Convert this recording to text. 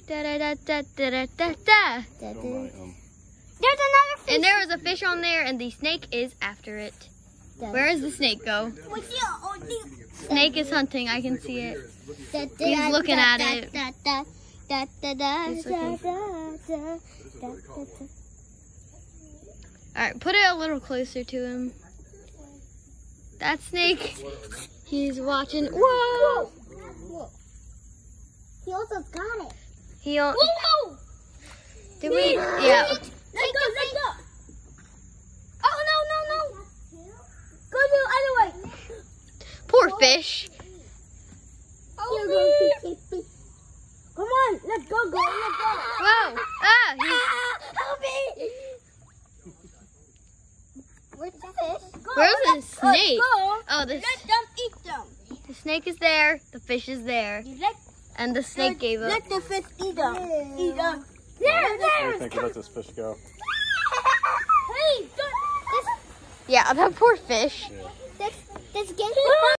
Da da da da da da da da. There's another fish. And there was a fish on there, and the snake is after it. Where does the snake go? Snake is hunting. I can see it. He's looking at it. He's looking. All right, put it a little closer to him. That snake. He's watching. Whoa! Whoa. He also got it. He. Whoa! Did we? Let Yeah. go. Oh, no. Go the other way. Poor fish. Come on, let's go. Whoa! Ah! Help me. Where's the fish? Where's the snake? Go. Oh, Let them eat them. the snake is there. The fish is there. And the snake gave up. Let the fish eat them. There. I think we let this fish go. Hey, Yeah, that poor fish. let's get it.